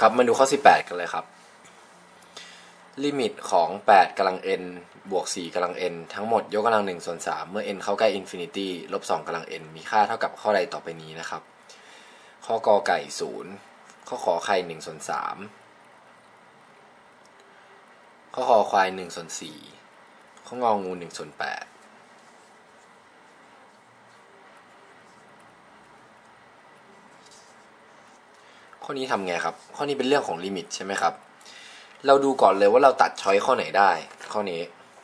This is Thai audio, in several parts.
ครับมาดูข้อ18กันเลยครับลิมิตของ8กำลัง n บวก4กำลัง n ทั้งหมดยกกำลัง1ส่วน3เมื่อ n เข้าใกล้อินฟินิตี้ลบ2กำลัง n มีค่าเท่ากับข้อใดต่อไปนี้นะครับข้อกอไก่0ข้อขอไข่1ส่วน3ข้อคอควาย1ส่วน4ข้ององู1ส่วน8ข้อนี้ทำไงครับข้อนี้เป็นเรื่องของลิมิตใช่ไหมครับเราดูก่อนเลยว่าเราตัดช้อยข้อไหนได้ข้อนี้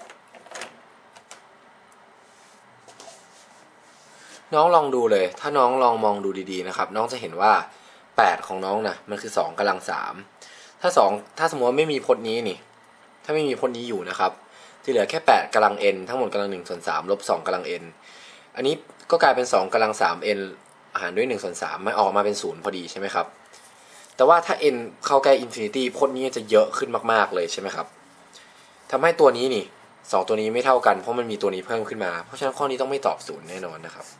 น้องลองดูเลยถ้าน้องลองมองดูดีๆนะครับน้องจะเห็นว่า8ของน้องนะมันคือ2กำลัง3ถ้าสมมติว่าไม่มีพจน์นี้นี่ถ้าไม่มีพจน์นี้อยู่นะครับที่เหลือแค่8กำลัง n ทั้งหมดกำลัง1ส่วน3ลบ2กำลัง n อันนี้ก็กลายเป็น2กำลัง3 n หารด้วย1ส่วน3มันออกมาเป็น0พอดีใช่ไหมครับแต่ว่าถ้า n เข้าใกล้อินฟินิตี้พจน์นี้จะเยอะขึ้นมากๆเลยใช่ไหมครับทำให้ตัวนี้นี่2ตัวนี้ไม่เท่ากันเพราะมันมีตัวนี้เพิ่มขึ้นมาเพราะฉะนั้นข้อนี้ต้องไม่ตอบ0แน่นอนนะครับ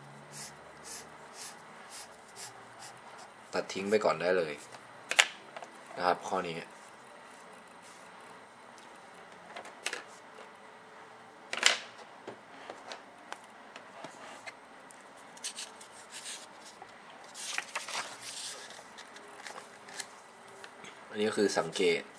ตัดทิ้งไปก่อนได้เลยนะครับข้อนี้อันนี้ก็คือสังเกต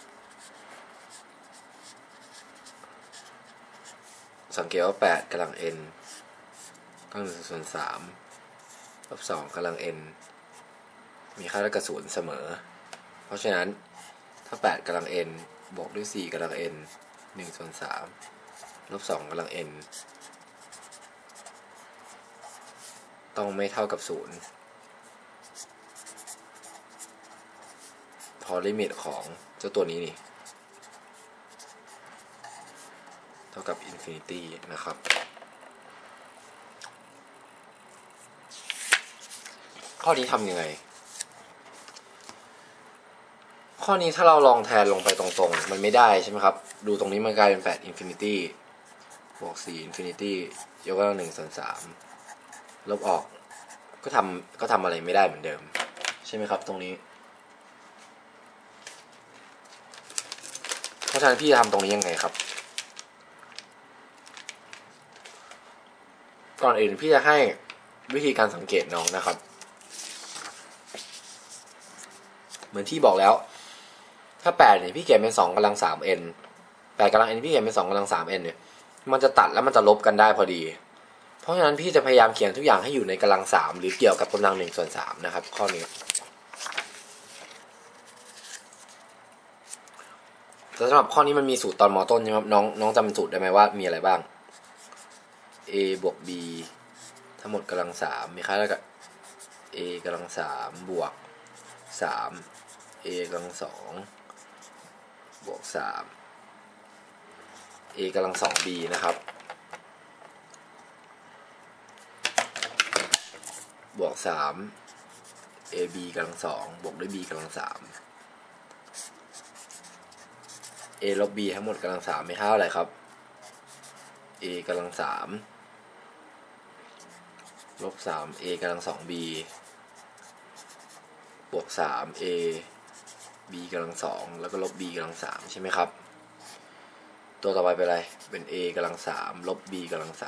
ว่า8กำลัง n กำลัง1ส่วน3ลบ2กำลัง n มีค่าเท่ากับ0เสมอเพราะฉะนั้นถ้า8กำลัง n บวกด้วย4กำลัง n 1ส่วน3ลบ2กำลัง n ต้องไม่เท่ากับ0พอลิมิตของเจ้าตัวนี้นี่เท่ากับอินฟินิตี้นะครับข้อนี้ทำยังไงข้อนี้ถ้าเราลองแทนลงไปตรงๆมันไม่ได้ใช่ไหมครับดูตรงนี้มันกลายเป็น8อินฟินิตี้บวก4อินฟินิตี้ยกกำลัง1ส่วน3ลบออกก็ทำอะไรไม่ได้เหมือนเดิมใช่ไหมครับตรงนี้เพราะฉะนั้นพี่จะทำตรงนี้ยังไงครับก่อนอื่นพี่จะให้วิธีการสังเกตน้องนะครับเหมือนที่บอกแล้วถ้า8เนี่ยพี่เขียนเป็น2กำลัง 3n 8กำลัง n พี่เขียนเป็น2กำลัง 3n เนี่ยมันจะตัดแล้วมันจะลบกันได้พอดีเพราะฉะนั้นพี่จะพยายามเขียนทุกอย่างให้อยู่ในกำลัง3หรือเกี่ยวกับกำลัง1ส่วน3นะครับข้อนี้แต่สำหรับข้อนี้มันมีสูตรตอนม.ต้นใช่ไหมครับน้องจำสูตรได้ไหมว่ามีอะไรบ้าง a บวก b ทั้งหมดกำลัง3มีค่าเท่ากับ a กำลัง3บวก3 a กำลัง2บวก3 a กำลัง2 b นะครับบวก3 ab กำลัง2บวกด้วย b กำลัง3 a ลบ b ทั้งหมดกำลัง3ไม่เท่าไหร่ครับ a กำลัง3ลบ3 a กำลัง2 b บวก3 a b กำลัง2แล้วก็ลบ b กำลัง3ใช่ไหมครับตัวต่อไปเป็นอะไรเป็น a กำลัง3ลบ b กำลัง3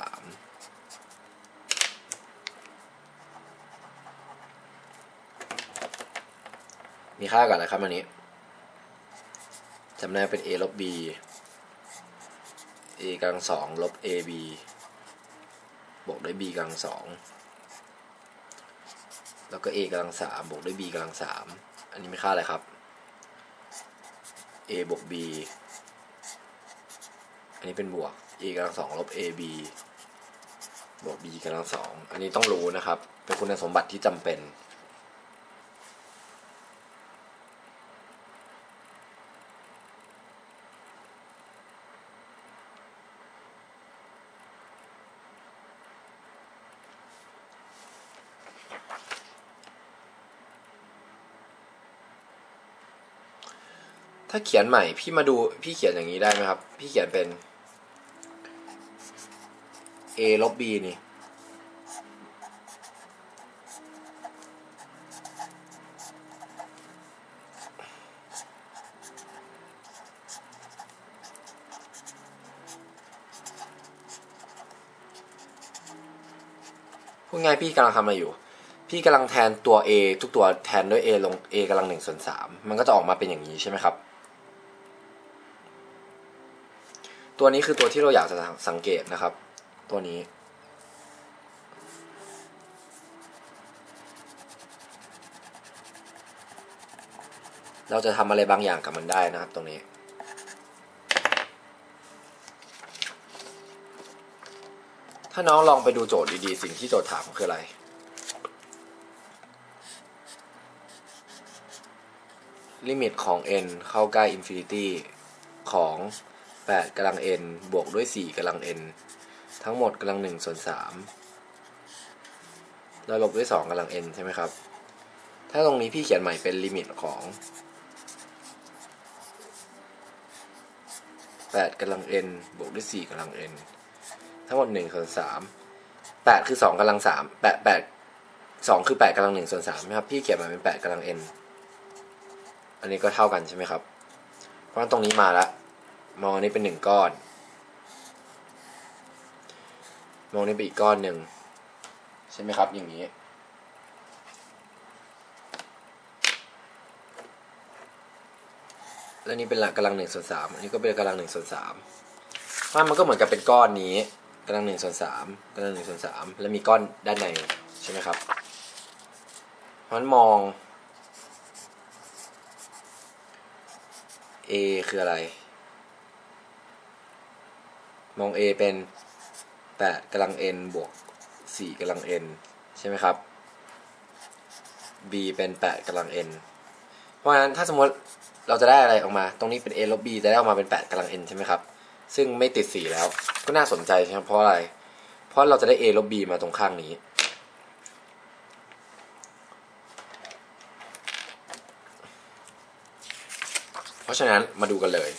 มีค่ากับอะไรครับอันนี้จำได้เป็น a ลบ b a กำลัง2ลบ ab บวกด้วย b กำลัง2แล้วก็ a กำลัง3บวกด้วย b กำลัง3อันนี้มีค่าอะไรครับ a บวก b อันนี้เป็นบวก a กำลัง2ลบ ab บวก b กำลัง2อันนี้ต้องรู้นะครับเป็นคุณสมบัติที่จำเป็นถ้าเขียนใหม่พี่มาดูพี่เขียนอย่างนี้ได้ไหมครับพี่เขียนเป็น a ลบ b นี่ บพูดง่ายพี่กำลังทำอะไรอยู่พี่กำลังแทนตัว a ทุกตัวแทนด้วย a ลง a กำลัง1/3มันก็จะออกมาเป็นอย่างนี้ใช่ไหมครับตัวนี้คือตัวที่เราอยากจะสังเกตนะครับตัวนี้เราจะทำอะไรบางอย่างกับมันได้นะครับตรงนี้ถ้าน้องลองไปดูโจทย์ดีๆสิ่งที่โจทย์ถามคืออะไรลิมิตของ n เข้าใกล้ infinity ของ8กำลัง n บวกด้วย4กำลัง n ทั้งหมดกำลัง1/3แล้วลบด้วย2กำลัง n ใช่ไหมครับถ้าตรงนี้พี่เขียนใหม่เป็นลิมิตของ8กำลัง n บวกด้วย4กำลัง n ทั้งหมด1/3 8คือ2กำลัง3 2คือ8กำลัง1/3ไหมครับพี่เขียนมาเป็น8กำลัง n อันนี้ก็เท่ากันใช่ไหมครับเพราะฉะนั้นตรงนี้มาแล้วมองอันนี้เป็น1ก้อนมองนี้เป็นอีกก้อนหนึ่งใช่ไหมครับอย่างนี้แล้วนี้เป็นกำลัง1/3อันนี้ก็เป็นกำลัง1/3มันก็เหมือนกับเป็นก้อนนี้กำลัง1/3กำลัง1/3แล้วมีก้อนด้านในใช่ไหมครับเพราะฉะนั้นมอง a คืออะไรมอง a เป็น8กำลัง n บวก4กำลัง n ใช่ไหมครับ b เป็น8กำลัง n เพราะฉะนั้นถ้าสมมติเราจะได้อะไรออกมาตรงนี้เป็น a ลบ b จะได้ออกมาเป็น8กำลัง n ใช่ไหมครับซึ่งไม่ติด4แล้วก็น่าสนใจใช่ไหมเพราะอะไรเพราะเราจะได้ a ลบ b มาตรงข้างนี้เพราะฉะนั้นมาดูกันเลย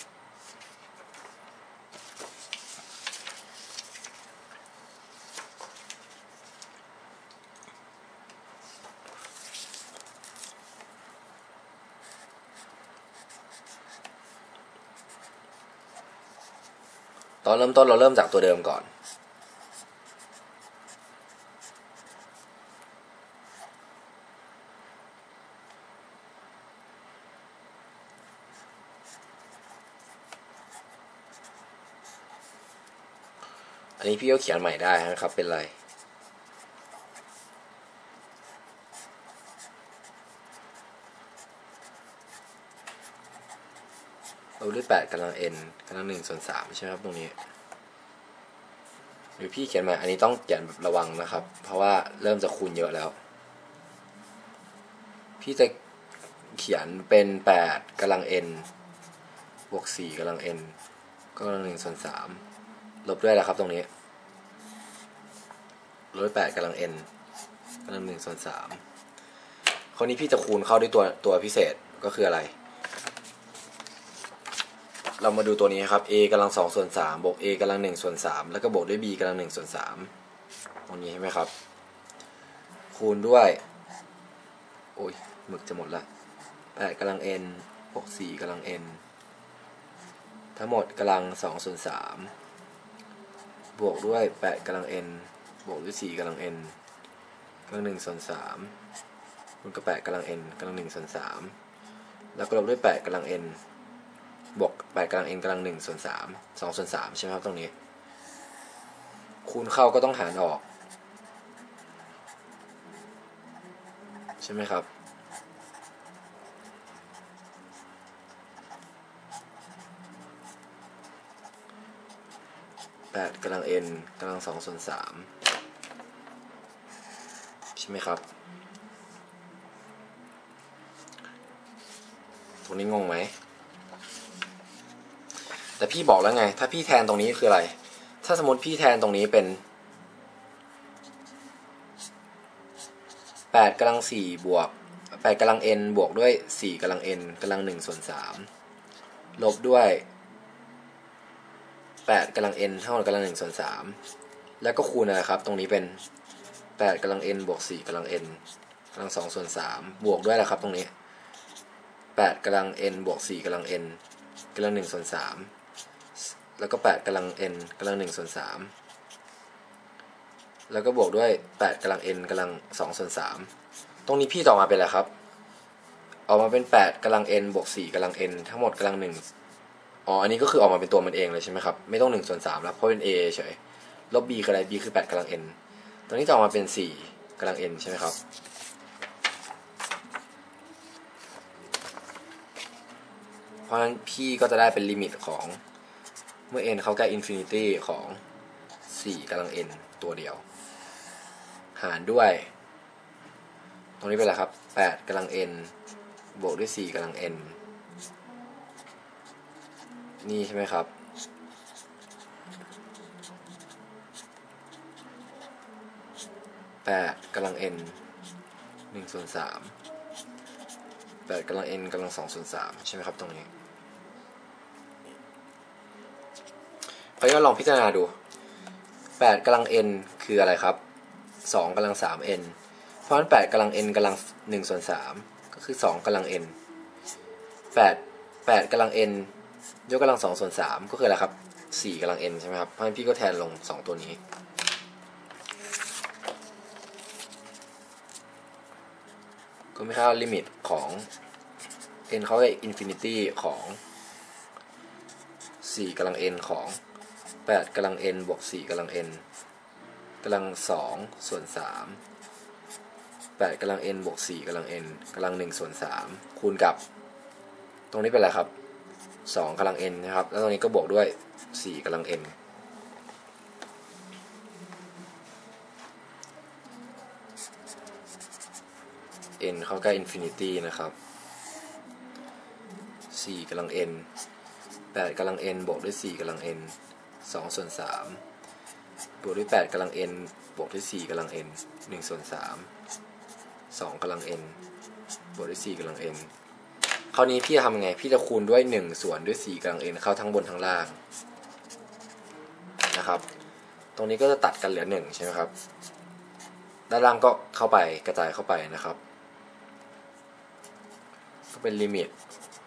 ตอนเริ่มต้นเราเริ่มจากตัวเดิมก่อนอันนี้พี่ก็เขียนใหม่ได้นะครับเป็นไรเราด้วย8กำลัง n กำลัง1/3ใช่ไหมครับตรงนี้หรือพี่เขียนใหม่อันนี้ต้องเขียนแบบระวังนะครับเพราะว่าเริ่มจะคูณเยอะแล้วพี่จะเขียนเป็น8กำลัง n บวก4กำลัง n ก็กำลัง1/3ลบด้วยแหละครับตรงนี้ลบด้วย8กำลัง n กำลัง1/3คราวนี้พี่จะคูณเข้าด้วยตัวพิเศษก็คืออะไรเรามาดูตัวนี้ครับ a กำลัง2/3บวก a กำลัง1/3แล้วก็บวกด้วย b กำลัง1/3ตรงนี้ใช่ไหมครับคูณด้วยโอ้ยหมึกจะหมดละ8กำลัง n บวก4กำลัง n ทั้งหมดกำลัง2/3บวกด้วย8กำลัง n บวกด้วย4กำลัง n กำลัง1/3คูณกับ8กำลัง n กำลัง1/3แล้วก็ลบด้วย8กำลัง nบวก8กำลัง n กำลัง1/3 2/3ใช่ไหมครับตรงนี้คูณเข้าก็ต้องหารออกใช่ไหมครับ8กำลัง n กำลัง2/3ใช่ไหมครับตรงนี้งงไหมแต่พี่บอกแล้วไงถ้าพี่แทนตรงนี้คืออะไรถ้าสมมติพี่แทนตรงนี้เป็น8กำลัง4บวก8กำลัง n บวกด้วย4กำลัง n กำลัง1/3ลบด้วย8กำลัง n เท่ากับกำลัง1/3แล้วก็คูณนะครับตรงนี้เป็น8กำลัง n บวก4กำลัง n กำลัง2/3บวกด้วยนะครับตรงนี้8กำลัง n บวก4กำลัง n กำลัง1/3แล้วก็8กำลัง n กำลัง1/3 แล้วก็บวกด้วย8กำลัง n กำลัง2 ส่วน 3ตรงนี้พี่ต่อมาเป็นอะไรครับออกมาเป็น8กำลัง n บวก4กำลัง n ทั้งหมดกำลัง1อันนี้ก็คือออกมาเป็นตัวมันเองเลยใช่ไหมครับไม่ต้อง1 ส่วน 3แล้วเพราะเป็น a เฉยลบ b คืออะไร b คือ8กำลัง n ตรงนี้จะออกมาเป็น4กำลัง n ใช่ไหมครับเพราะฉะนั้นพี่ก็จะได้เป็นลิมิตของเมื่อ n เข้าใกล้อินฟินิตี้ของ4กำลัง n ตัวเดียวหารด้วยตรงนี้เป็นอะไรครับ8กำลัง n บวกด้วย4กำลัง n นี่ใช่ไหมครับ8กำลัง n 1 ส่วน 3 8กำลัง n กำลัง2 ส่วน 3ใช่ไหมครับตรงนี้เพราะฉะนั้นลองพิจารณาดู8กำลัง n คืออะไรครับ2กำลัง 3n เพราะฉะนั้น8กำลัง n กำลัง1 ส่วน 3ก็คือ2กำลัง n 8กำลัง n ยกกำลัง2 ส่วน 3ก็คืออะไรครับ4กำลัง n ใช่ไหมครับเพราะฉะนั้นพี่ก็แทนลง2ตัวนี้ก็ไม่ค่าลิมิตของ n เข้าไปอินฟินิตี้ของ4กำลัง n ของ8กำลัง n บวก4กำลัง n กำลัง2 ส่วน 3 8กำลัง n บวก4กำลัง n กำลัง1 ส่วน 3คูณกับตรงนี้เป็นอะไรครับ2กำลัง n นะครับแล้วตรงนี้ก็บวกด้วย4กำลัง n n เข้าใกล้อินฟินิตี้นะครับ4กำลัง n 8กำลัง n บวกด้วย4กำลัง n 2 ส่วน 3บวกด้วย8กำลัง n บวกด้วย4กำลัง n 1 ส่วน 3 2กำลัง n บวกด้วย4กำลัง n คราวนี้พี่จะทำยังไงพี่จะคูณด้วย1ส่วนด้วย4กำลัง n เข้าทั้งบนทั้งล่างนะครับตรงนี้ก็จะตัดกันเหลือ1ใช่ไหมครับด้านล่างก็เข้าไปกระจายเข้าไปนะครับก็เป็นลิมิต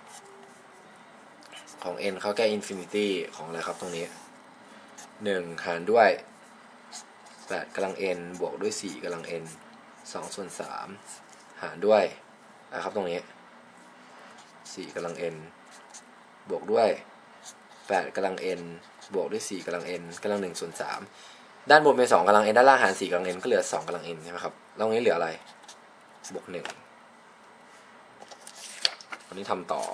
ของ n เข้าใกล้อินฟินิตี้ของอะไรครับตรงนี้1หารด้วย8กำลัง n บวกด้วย4กำลัง n 2 ส่วน 3หารด้วยนะครับตรงนี้4กำลัง n บวกด้วย8กำลัง n บวกด้วย4กำลัง n กำลัง1 ส่วน 3ด้านบนเป็น2กำลัง n ด้านล่างหาร4กำลัง n ก็เหลือ2กำลัง n ใช่ไหมครับแล้วตรงนี้เหลืออะไรบวก1วันนี้ทำต่อ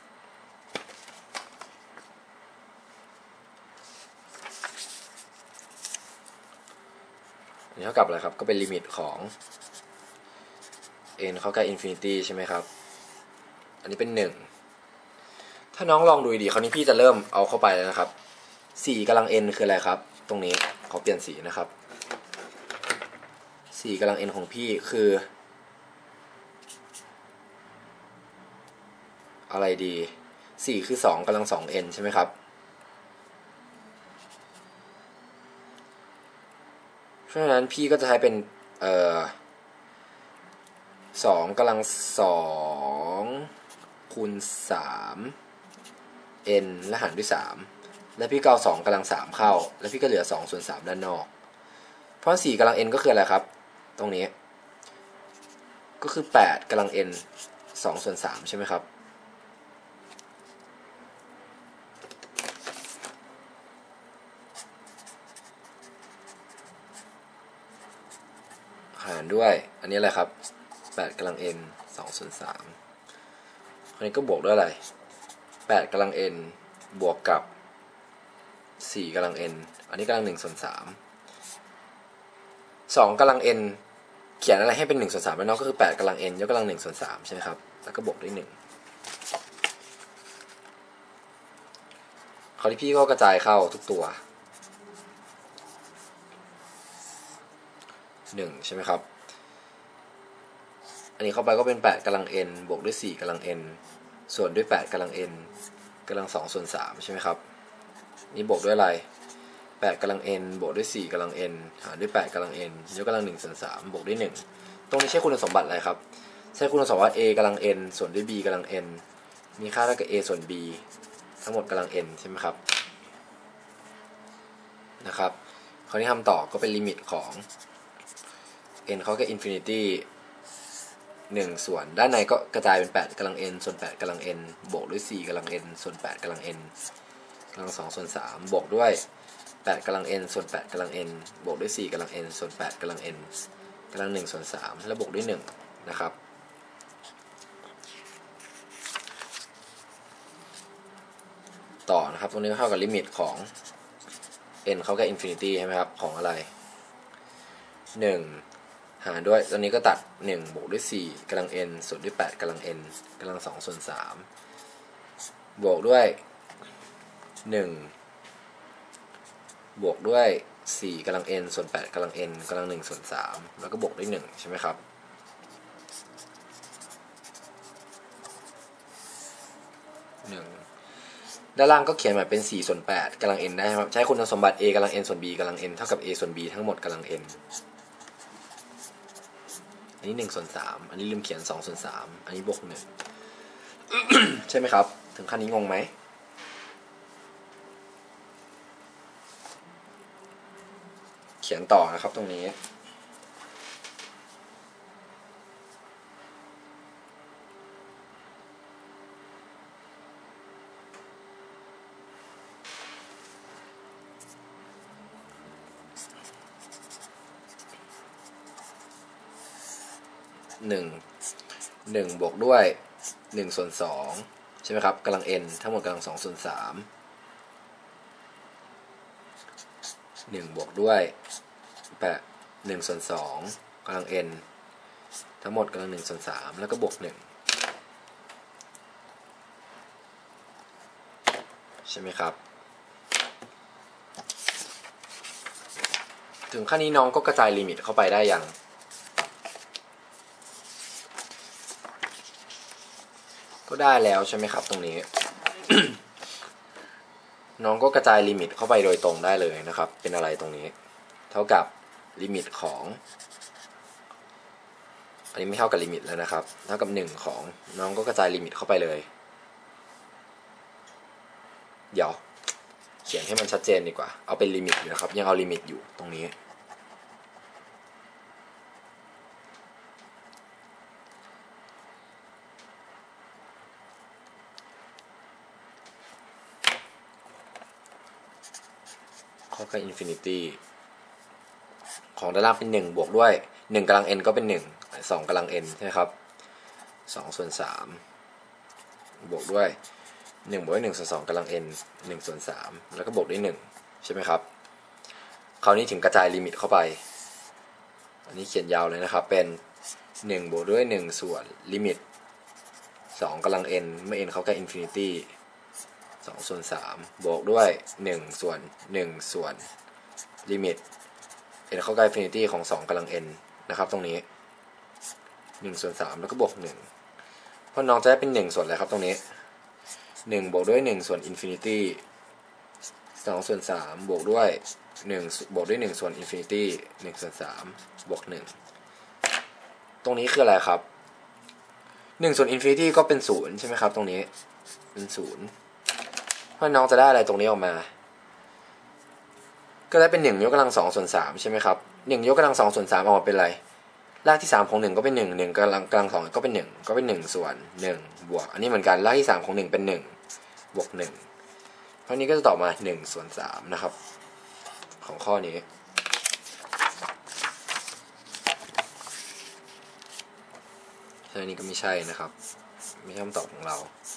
อันนี้เท่ากับอะไรครับก็เป็นลิมิตของ n เข้าใกล้อินฟินิตี้ใช่ไหมครับอันนี้เป็น1ถ้าน้องลองดูดีคราวนี้พี่จะเริ่มเอาเข้าไปแล้วนะครับ4กำลัง n คืออะไรครับตรงนี้ขอเปลี่ยนสีนะครับ4กำลัง n ของพี่คืออะไรดี4คือ2กำลัง 2n ใช่ไหมครับเพราะฉะนั้นพี่ก็จะใช้เป็น2กำลัง2คูณ3 n และหารด้วย3แล้วพี่ก็เอา2กำลัง3เข้าแล้วพี่ก็เหลือ2 ส่วน 3ด้านนอกเพราะ4กำลัง n ก็คืออะไรครับตรงนี้ก็คือ8กำลัง n 2 ส่วน 3ใช่ไหมครับหารด้วยอันนี้อะไรครับ8กำลัง n 2 ส่วน 3อันนี้ก็บวกด้วยอะไร8กำลัง n บวกกับ4กำลัง n อันนี้กำลัง1 ส่วน 3 2กำลัง n เขียนอะไรให้เป็น1 ส่วน 3แล้วเนาะก็คือ8กำลัง n ยกกำลัง1 ส่วน 3ใช่ไหมครับแล้วก็บวกด้วย1คราวนี้พี่ก็กระจายเข้าทุกตัว1ใช่ไหมครับอันนี้เข้าไปก็เป็น8กำลัง n บวกด้วย4กำลัง n ส่วนด้วย8กำลัง n กำลัง2 ส่วน 3ใช่ไหมครับนี่บวกด้วยอะไร8กำลัง n บวกด้วย4กำลัง n หารด้วย8กำลัง n ยกกำลัง1 ส่วน 3บวกด้วย1ตรงนี้ใช้คุณสมบัติอะไรครับใช้คุณสมบัติ a กำลัง n ส่วนด้วย b กำลัง n มีค่าเท่ากับ a ส่วน b ทั้งหมดกำลัง n ใช่ไหมครับนะครับคคราวนี้ทำต่อก็เป็นลิมิตของ n เข้ากับ infinity 1 ส่วนด้านในก็กระจายเป็น8กำลัง n ส่วน8กำลัง n บวกด้วย4กำลัง n ส่วน8กำลัง n กำลัง2ส่วน3บวกด้วย8กำลัง n ส่วน8กำลัง n บวกด้วย4กำลัง n ส่วน8กำลัง n กำลัง1ส่วน3แล้วบวกด้วย1นะครับต่อนะครับตรงนี้ก็เท่ากับลิมิตของ n เข้ากับ infinity ใช่ไหมครับของอะไร1หารด้วยตอนนี้ก็ตัด1บวกด้วย4กำลัง n ส่วนด้วย8กำลัง n กำลัง2ส่วน3บวกด้วย1บวกด้วย4กำลัง n ส่วน8กำลัง n กำลัง1ส่วน3แล้วก็บวกด้วย1ใช่ไหมครับด้านล่างก็เขียนแบบเป็น4ส่วน8กำลัง n ได้ครับใช้คุณสมบัติ a กำลัง n ส่วน b กำลัง n เท่ากับ a ส่วน b ทั้งหมดกำลัง n อันนี้1ส่วน3อันนี้ลืมเขียน2ส่วน3อันนี้บวก1 ใช่ไหมครับถึงขั้นนี้งงไหมเขียนต่อนะครับตรงนี้1บวกด้วย1ส่วน2ใช่ไหมครับกำลัง n ทั้งหมดกำลัง2ส่วน3 1บวกด้วย1ส่วน2กำลัง n ทั้งหมดกำลัง1ส่วน3แล้วก็บวก1ใช่ไหมครับถึงขั้นนี้น้องก็กระจายลิมิตเข้าไปได้ยังก็ได้แล้วใช่ไหมครับตรงนี้ น้องก็กระจายลิมิตเข้าไปโดยตรงได้เลยนะครับเป็นอะไรตรงนี้เท่ากับลิมิตของอันนี้ไม่เท่ากับลิมิตแล้วนะครับเท่ากับ1ของน้องก็กระจายลิมิตเข้าไปเลยเดี๋ยวเขียนให้มันชัดเจนดีกว่าเอาเป็นลิมิตอยู่นะครับยังเอาลิมิตอยู่ตรงนี้เข้ากับ infinity ของด้านล่างเป็น1บวกด้วย1กำลัง n ก็เป็น1 2กำลัง n ใช่ไหมครับ2ส่วน3บวกด้วย1บวกด้วย1ส่วน2กำลัง n 1ส่วน3แล้วก็บวกด้วย1ใช่ไหมครับคราวนี้ถึงกระจายลิมิตเข้าไปอันนี้เขียนยาวเลยนะครับเป็น1บวกด้วย1ส่วนลิมิต2กำลัง n เมื่อ n เข้าใกล้ infinity 2ส่วน3บวกด้วย1ส่วน1ส่วนลิมิต n เข้าใกล้ infinity ของ2กำลัง n นะครับตรงนี้1ส่วน3แล้วก็บวก1เพราะน้องจะได้เป็น1ส่วนอะไรครับตรงนี้1บวกด้วย1ส่วน infinity 2ส่วน3บวกด้วย1บวกด้วย1ส่วน infinity 1ส่วน3บวก1ตรงนี้คืออะไรครับ1ส่วน infinity ก็เป็น0ใช่ไหมครับตรงนี้เป็น0เพราะน้องจะได้อะไรตรงนี้ออกมาก็ได้เป็น1ยกกำลัง2ส่วน3ใช่ไหมครับ1ยกกำลัง2ส่วน3ออกมาเป็นอะไรรากที่3ของ1ก็เป็น1กำลัง2ก็เป็น1ก็เป็น1ส่วน1บวกอันนี้เหมือนกันรากที่3ของ1เป็น1บวก1เพราะนี้ก็จะตอบมา1ส่วน3นะครับของข้อนี้ใช่นี้ก็ไม่ใช่นะครับไม่ใช่คำตอบของเรา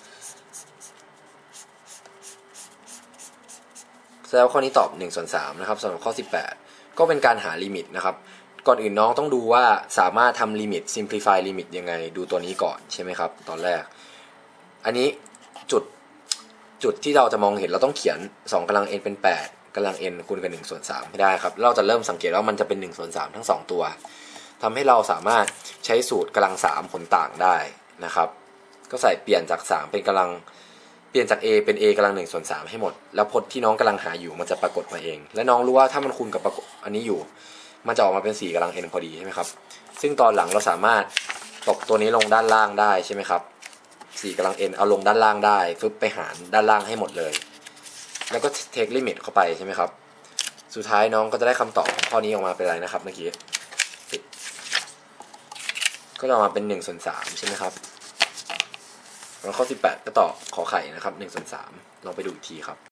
แล้วข้อนี้ตอบ1ส่วน3นะครับสำหรับข้อ18ก็เป็นการหาลิมิตนะครับก่อนอื่นน้องต้องดูว่าสามารถทำลิมิต simplify ลิมิตยังไงดูตัวนี้ก่อนใช่ไหมครับตอนแรกอันนี้จุดที่เราจะมองเห็นเราต้องเขียน2กำลัง n เป็น8กำลัง n คูณกับ1ส่วน3ให้ได้ครับเราจะเริ่มสังเกตว่ามันจะเป็น1ส่วน3ทั้ง2ตัวทำให้เราสามารถใช้สูตรกำลัง3ผลต่างได้นะครับก็ใส่เปลี่ยนจาก3เป็นกำลังเปลี่ยนจาก a เป็น a กำลัง1ส่วน3ให้หมดแล้วพจน์ที่น้องกำลังหาอยู่มันจะปรากฏมาเองและน้องรู้ว่าถ้ามันคูณกับอันนี้อยู่มันจะออกมาเป็น4กำลัง n พอดีใช่ไหมครับซึ่งตอนหลังเราสามารถตกตัวนี้ลงด้านล่างได้ใช่ไหมครับ4กำลัง n เอาลงด้านล่างได้ฟึบไปหารด้านล่างให้หมดเลยแล้วก็เทคลิมิตเข้าไปใช่ไหมครับสุดท้ายน้องก็จะได้คำตอบข้อนี้ออกมาเป็นอะไรนะครับเมื่อกี้ก็ออกมาเป็น1/3ใช่ไหมครับแล้วข้อ18ก็ตอบขอไข่นะครับ1/3ลองไปดูอีกทีครับ